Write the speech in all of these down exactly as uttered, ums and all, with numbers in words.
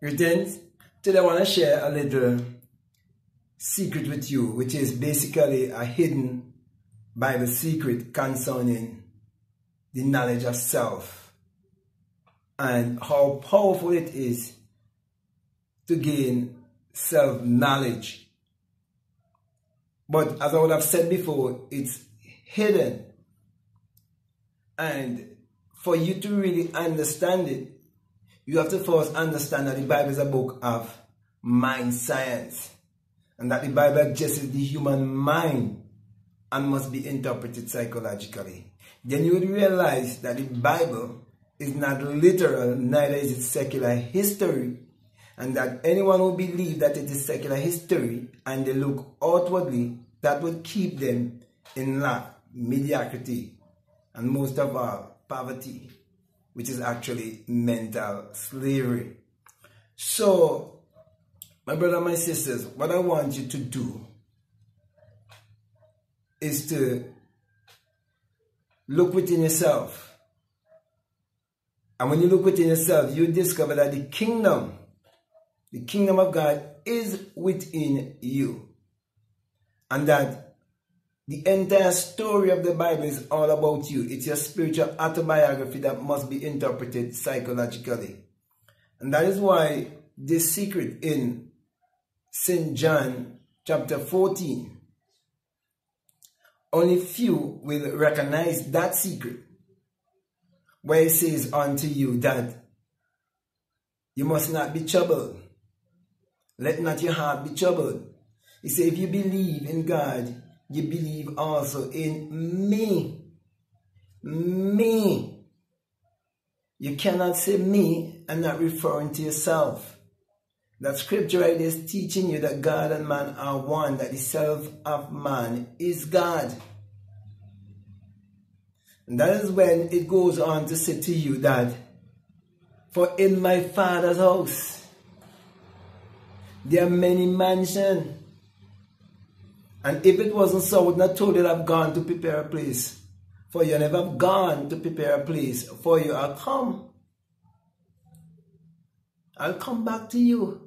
Greetings. Today I want to share a little secret with you, which is basically a hidden Bible secret concerning the knowledge of self and how powerful it is to gain self-knowledge. But as I would have said before, it's hidden. And for you to really understand it, you have to first understand that the Bible is a book of mind science, and that the Bible addresses the human mind and must be interpreted psychologically. Then you would realize that the Bible is not literal, neither is it secular history, and that anyone who believes that it is secular history and they look outwardly, that would keep them in lack, mediocrity, and most of all, poverty, which is actually mental slavery. So, my brother and my sisters, what I want you to do is to look within yourself. And when you look within yourself, you discover that the kingdom, the kingdom of God is within you. And that the entire story of the Bible is all about you. It's your spiritual autobiography that must be interpreted psychologically. And that is why this secret in Saint John chapter fourteen, only few will recognize that secret, where it says unto you that you must not be troubled. Let not your heart be troubled. He said, if you believe in God, you believe also in me. Me. You cannot say me and not referring to yourself. That scripture right there is teaching you that God and man are one, that the self of man is God. And that is when it goes on to say to you that, for in my Father's house there are many mansions. And if it wasn't so, I would not told you that I've gone to prepare a place for you. And if I've gone to prepare a place for you, I'll come. I'll come back to you.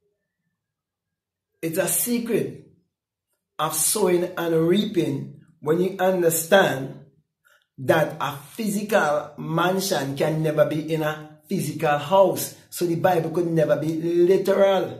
It's a secret of sowing and reaping when you understand that a physical mansion can never be in a physical house. So the Bible could never be literal.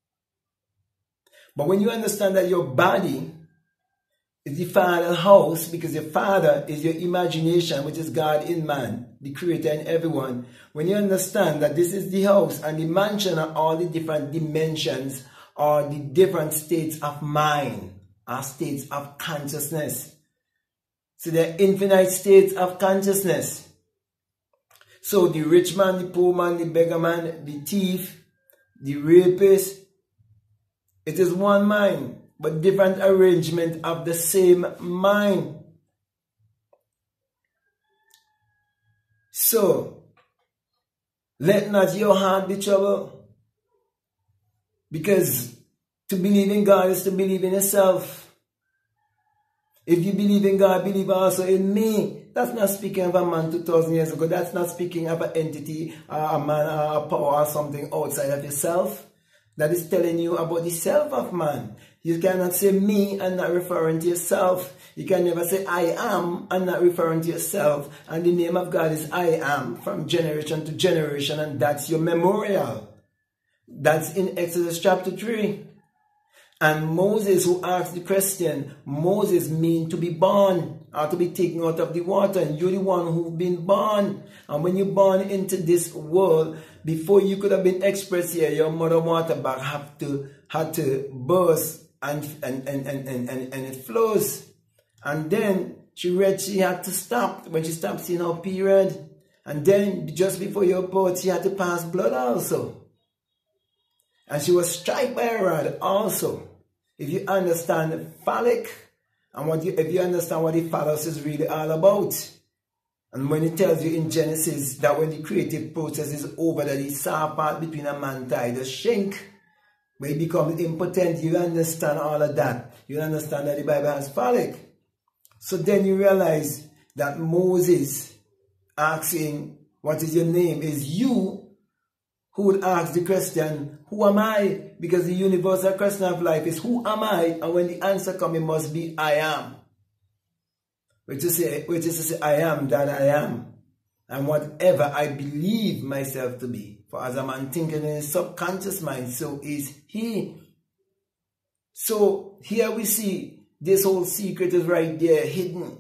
But when you understand that your body is the Father's house, because your Father is your imagination, which is God in man, the creator in everyone. When you understand that this is the house and the mansion are all the different dimensions or the different states of mind, or states of consciousness. So there are infinite states of consciousness. So the rich man, the poor man, the beggar man, the thief, the rapist, it is one mind, but different arrangement of the same mind. So, let not your heart be troubled. Because to believe in God is to believe in yourself. If you believe in God, believe also in me. That's not speaking of a man two thousand years ago. That's not speaking of an entity, or a man, or a power, or something outside of yourself. That is telling you about the self of man. You cannot say me and not referring to yourself. You can never say I am and not referring to yourself. And the name of God is I am from generation to generation, and that's your memorial. That's in Exodus chapter three. And Moses, who asked the question, Moses means to be born or to be taken out of the water. And you're the one who's been born. And when you're born into this world, before you could have been expressed here, your mother water bag have to had to burst and and, and, and, and, and, and it flows. And then she read she had to stop when she stopped seeing her period. And then just before your birth, she had to pass blood also. And she was struck by a rod also. If you understand phallic, and what you, if you understand what the phallus is really all about, and when it tells you in Genesis that when the creative process is over, that the soft part between a man and thigh just shrink, when he becomes impotent, you understand all of that. You understand that the Bible has phallic. So then you realize that Moses asking, what is your name? Is you who would ask the question, who am I? Because the universal question of life is, who am I? And when the answer comes, it must be, I am. Which is, say, which is to say, I am that I am. And whatever I believe myself to be. For as a man thinking in his subconscious mind, so is he. So here we see this whole secret is right there, hidden.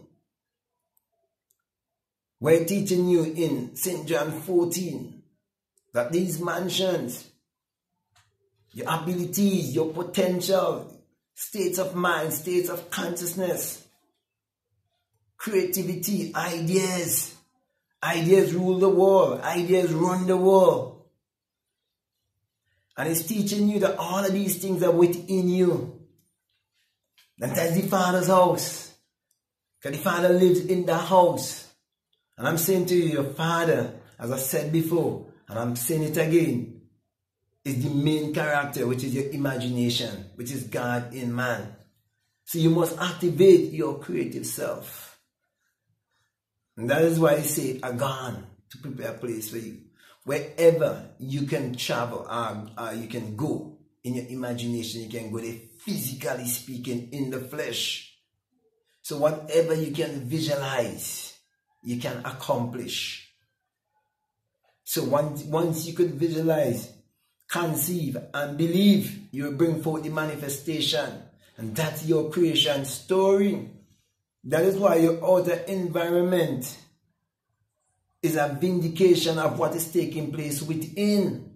We're teaching you in Saint John fourteen that these mansions, your abilities, your potential, states of mind, states of consciousness, creativity, ideas, ideas rule the world, ideas run the world. And it's teaching you that all of these things are within you. And that's the Father's house. Because the Father lives in the house. And I'm saying to you, your Father, as I said before, and I'm saying it again, is the main character, which is your imagination, which is God in man. So you must activate your creative self. And that is why I say, "I gone to prepare a place for you." Wherever you can travel, uh, uh, you can go in your imagination, you can go there physically speaking in the flesh. So whatever you can visualize, you can accomplish. So once, once you could visualize, conceive, and believe, you will bring forth the manifestation. And that's your creation story. That is why your outer environment is a vindication of what is taking place within.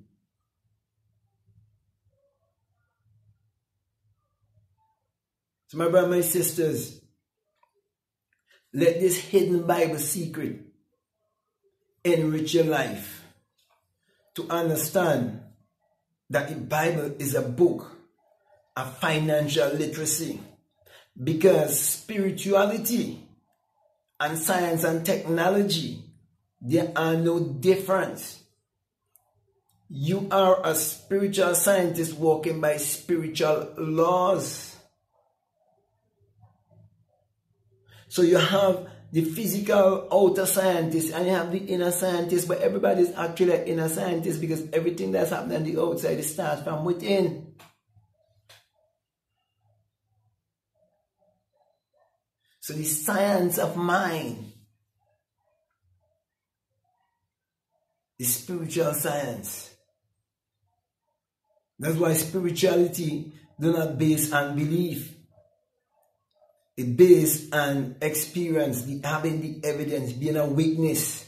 So my brothers and my sisters, let this hidden Bible secret enrich your life to understand that the Bible is a book of financial literacy, because spirituality and science and technology, there are no difference. You are a spiritual scientist walking by spiritual laws. So you have the physical outer scientist and you have the inner scientist, but everybody is actually an inner scientist, because everything that's happening on the outside starts from within. So the science of mind, the spiritual science. That's why spirituality do not base on belief. It based on experience, the having the evidence, being a witness.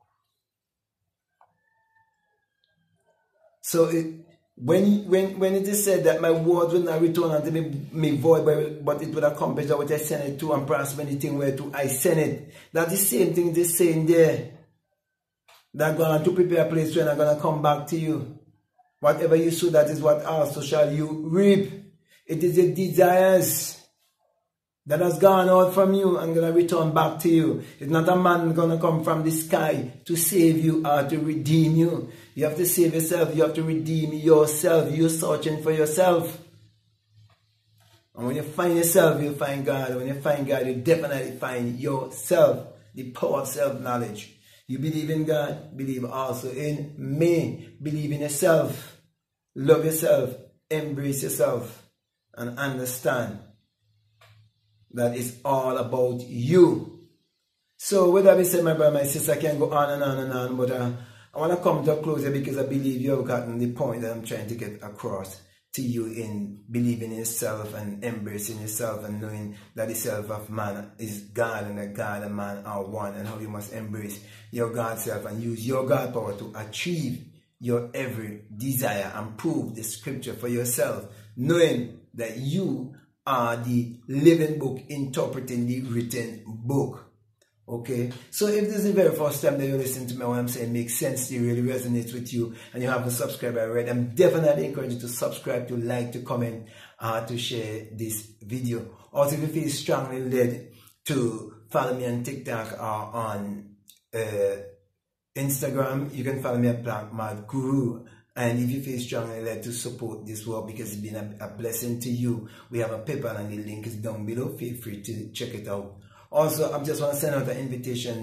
So it, when, when, when it is said that my words will not return unto me, me void, but it will accomplish that which I send it to, and prosper anything whereto I send it. That's the same thing it is saying there. That going to prepare a place where I'm going to come back to you. Whatever you sow, that is what also shall you reap. It is the desires that has gone out from you and going to return back to you. It's not a man going to come from the sky to save you or to redeem you. You have to save yourself. You have to redeem yourself. You're searching for yourself. And when you find yourself, you find God. And when you find God, you definitely find yourself. The power of self-knowledge. You believe in God, believe also in me. Believe in yourself. Love yourself. Embrace yourself. And understand that it's all about you. So with that being said, my brother, my sister, I can go on and on and on, but uh, I want to come to a closure because I believe you have gotten the point that I'm trying to get across to you in believing in yourself and embracing yourself and knowing that the self of man is God, and that God and man are one, and how you must embrace your God self and use your God power to achieve your every desire and prove the scripture for yourself, knowing that you are the living book interpreting the written book. Okay, so if this is the very first time that you listen to me, what I'm saying makes sense to you, really resonates with you, and you haven't subscribed already, I'm definitely encourage you to subscribe, to like, to comment, uh, to share this video. Also, if you feel strongly led to follow me on TikTok or on uh, Instagram, you can follow me at Black Mad Guru. And if you feel strongly led to support this work because it's been a, a blessing to you, we have a PayPal and the link is down below. Feel free to check it out. Also, I just want to send out an invitation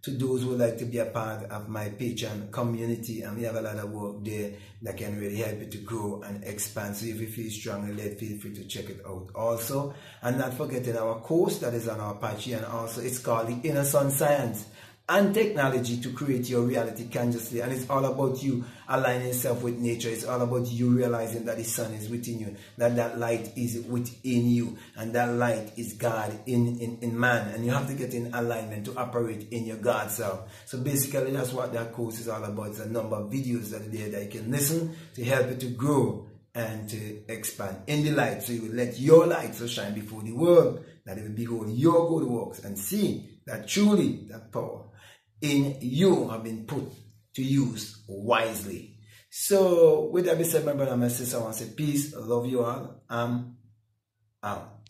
to those who would like to be a part of my Patreon community, and we have a lot of work there that can really help you to grow and expand. So if you feel strongly led, feel free to check it out also. And not forgetting our course that is on our Patreon also. It's called the Inner Sun Science and Technology to Create Your Reality Consciously. And it's all about you aligning yourself with nature. It's all about you realizing that the sun is within you, that that light is within you, and that light is God in, in, in man. And you have to get in alignment to operate in your God self. So basically that's what that course is all about. It's a number of videos that are there that you can listen to help you to grow and to expand in the light. So you will let your light so shine before the world, that it will behold your good works and see that truly that power in you have been put to use wisely. So with that being said, my brother and my sister, I want to say peace, I love you all, I'm out.